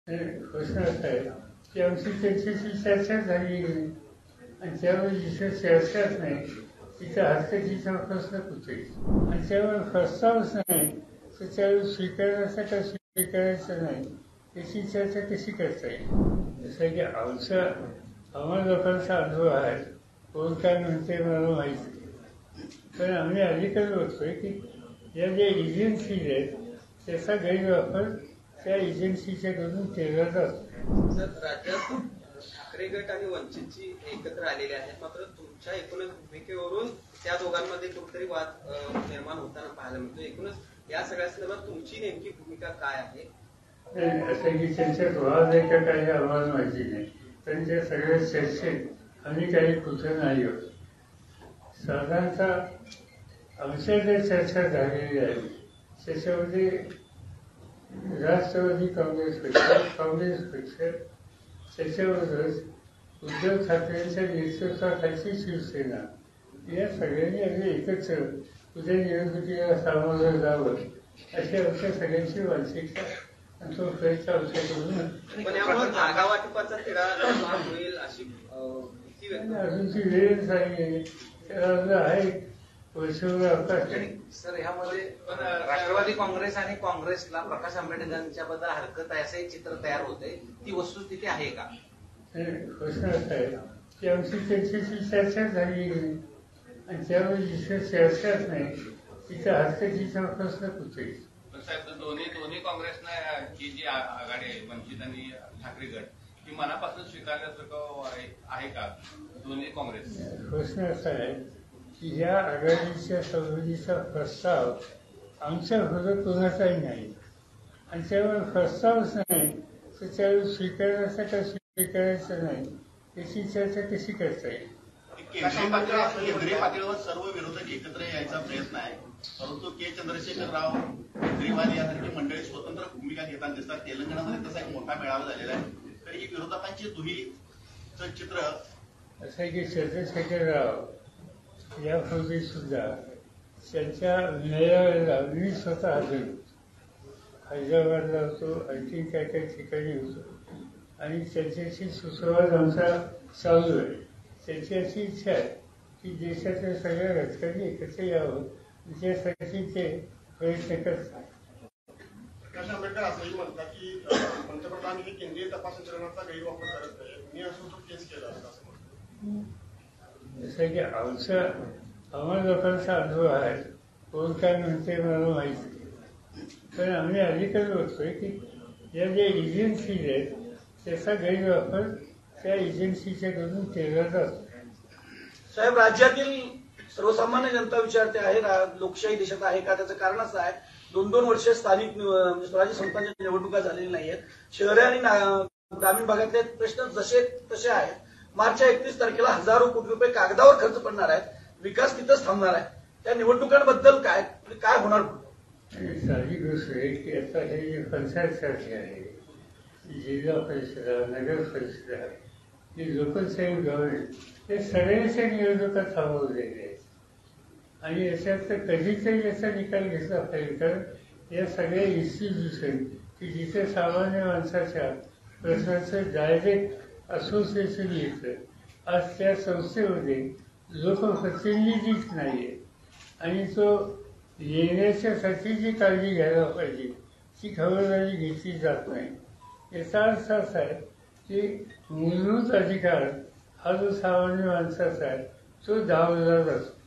प्रश्न असा आहे की आमची त्यांच्याशी चर्चा झाली नाही आणि त्यामुळे जिथे चर्चाच नाही तिथं हरकतीचा प्रश्न कुठे आणि त्यामुळे प्रस्तावच नाही तर त्यावेळी स्वीकारायचा का स्वीकारायचं नाही याची चर्चा कशी करता येईल. जसं की आम्हाला लोकांचा अनुभव आहे, कोण काय म्हणते मला माहिती नाही, पण आम्ही अलीकडे बघतोय की या ज्या एजन्सीज आहेत त्याचा गैरवापर त्या एजन्सीच्याकडून केला जातो. सर, राज्यात ठाकरे गट आणि वंचितची एकत्र आलेले आहेत, मात्र तुमच्या एकूणच भूमिकेवरून त्या दोघांमध्ये कुठेतरी वाद निर्माण होताना पाहायला मिळतो. एकूणच या सगळ्या संदर्भात तुमची नेमकी भूमिका काय आहे? असं की त्यांच्यात वाद आहे का काही आम्हाला माहिती नाही, पण त्या सगळ्या चर्चेत आम्ही काही कुठं नाही होत. साधारणतः आमच्या ज्या चर्चा झालेल्या आहेत त्याच्यामध्ये राष्ट्रवादी काँग्रेस पक्ष त्याच्याबरोबरच उद्धव ठाकरेंच्या नेतृत्वाखालची शिवसेना या सगळ्यांनी अगदी एकत्र उद्या निवडणुकीला सामोरं जावं अशी आमच्या सगळ्यांची मानसिकता आणि तो प्रयत्न आमच्याकडून. पण यामुळे जागा वाटपाचा तिढा होईल अशी भीती व्यक्त अजूनची वेळ झाली त्याला आहे वर्षभर अवकाश. सर, ह्यामध्ये राष्ट्रवादी काँग्रेस आणि काँग्रेसला प्रकाश आंबेडकरांच्याबद्दल हरकत आहे असं एक चित्र तयार होते, ती वस्तुस्थिती आहे का? प्रश्न असा आहे की आमची त्यांच्याशी चर्चा झाली नाही आणि त्यामुळे जिथे चर्चाच नाही तिथं हरकतीचा प्रश्न कुठे. साहेब, दोन्ही काँग्रेसनं ही जी आघाडी आहे वंचित आणि ठाकरे गट ही मनापासून स्वीकारण्यासारखं आहे का दोन्ही काँग्रेस? प्रश्न असा आहे की या आघाडीच्या संबंधीचा प्रस्ताव आमच्या विरोधात कोणाचाही नाही आणि त्यामुळे प्रस्तावच नाही तर त्यावेळी स्वीकारायचा का स्वीकारायचं नाही याची चर्चा कशी करता येईल. केंद्रीय पातळीवर सर्व विरोधक एकत्र यायचा प्रयत्न आहे, परंतु के चंद्रशेखर राव, केजरीवाल यासारखी मंडळी स्वतंत्र भूमिका घेताना दिसतात. तेलंगणामध्ये तसा एक मोठा मेळावा झालेला आहे, तर ही विरोधकांची दुहीचं चित्र असं आहे की चंद्रशेखर राव यापूर्वी सुद्धा त्यांच्या मेळाव्याला मी स्वतः हजर होतो. हैदराबादला होतो, आणखी काय काही ठिकाणी होतो आणि त्यांच्याशी सुसंवाद आमचा चालू आहे. त्यांची अशी इच्छा आहे की देशातल्या सगळ्या घटकांनी एकत्र यावं त्यासाठी ते प्रयत्न करतात. प्रकाश आंबेडकर असंही म्हणतात की पंतप्रधान हे केंद्रीय तपास यंत्रणाचा गैरवापर करत नाही, मी असं तो केस केला असं म्हणतो. जसं की आम्हाला लोकांचा अनुभव आहे, कोण काय म्हणते मला माहिती नाही, पण आम्ही अलीकडे बघतोय की या ज्या एजन्सीज आहेत त्याचा गैरवापर त्या एजन्सीच्याकडून केला जातो. साहेब, राज्यातील सर्वसामान्य जनता विचारते आहे लोकशाही देशात आहे का? त्याचं कारण असं आहे 2-2 वर्ष स्थानिक स्वराज्य संस्थांच्या निवडणुका झालेल्या नाहीयेत. शहरे आणि ग्रामीण भागातले प्रश्न जसे तसे आहेत. मार्चच्या 31 तारखेला हजारो कोटी रुपये कागदावर खर्च पडणार आहेत, विकास तिथंच थांबणार आहे. त्या निवडणुकांबद्दल काय होणार? साधी गोष्ट आहे की आता हे जे पंचायतसारखे आहे, जिल्हा परिषदा, नगर परिषदा, ही लोकल सेव्हिंग गव्हर्नमेंट हे सगळ्यांच्या निवडणुका थांबवलेल्या आहेत आणि याच्यात कधीतरी याचा निकाल घेतला पाहिजे. कारण या सगळ्या इन्स्टिट्यूशन की जिथे सामान्य माणसाच्या प्रश्नाचं डायरेक्ट असोसिएशन येतं, आज त्या संस्थेमध्ये लोकप्रतिनिधीच नाही आहे आणि तो येण्याच्यासाठी जी काळजी घ्यायला पाहिजे ती खबरदारी घेतली जात नाही. याचा अर्थ असा आहे की मूलभूत अधिकार हा जो सामान्य माणसाचा आहे तो डावलला जातो.